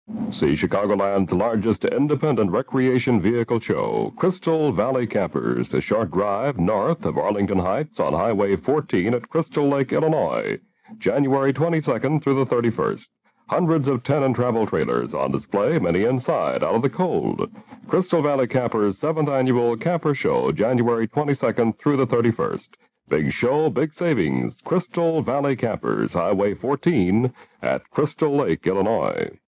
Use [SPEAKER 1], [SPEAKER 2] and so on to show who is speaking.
[SPEAKER 1] See Chicagoland's largest independent recreation vehicle show, Crystal Valley Campers, a short drive north of Arlington Heights on Highway 14 at Crystal Lake, Illinois, January 22nd through the 31st. Hundreds of tenant travel trailers on display, many inside, out of the cold. Crystal Valley Campers' 7th Annual Camper Show, January 22nd through the 31st. Big show, big savings. Crystal Valley Campers, Highway 14 at Crystal Lake, Illinois.